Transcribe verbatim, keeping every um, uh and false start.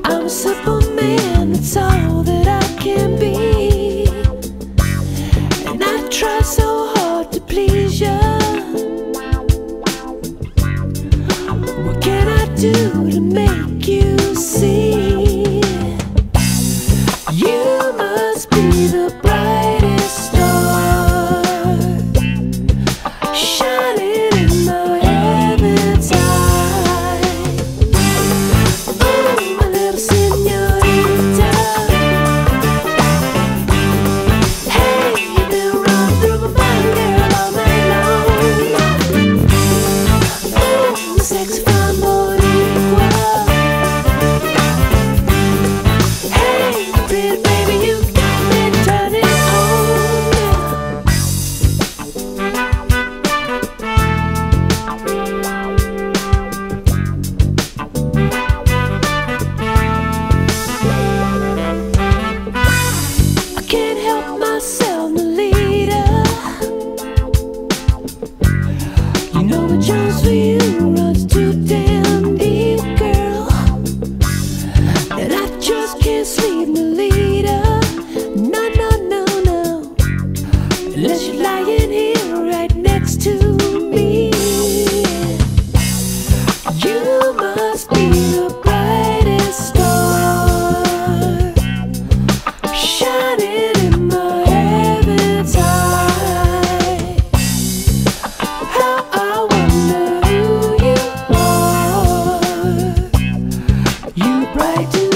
I'm a simple man, that's all that I can be. And I try so hard to please you. What can I do to make you see? You must be the brightest star shining in my heaven's eye. Oh, my little señorita. Hey, you've been running through my mind, girl, all night long. Oh, my sexy fine boricua. Hey, pretty baby, you got me turning on. I can't help myself, Nelida. You know the Jones for you runs too damn deep, girl. And I just can't sleep, Nelida. No, no, no, no. Unless you're lying here right next to me. You must be the brightest star shining in my heaven's eye. How I wonder who you are. You bright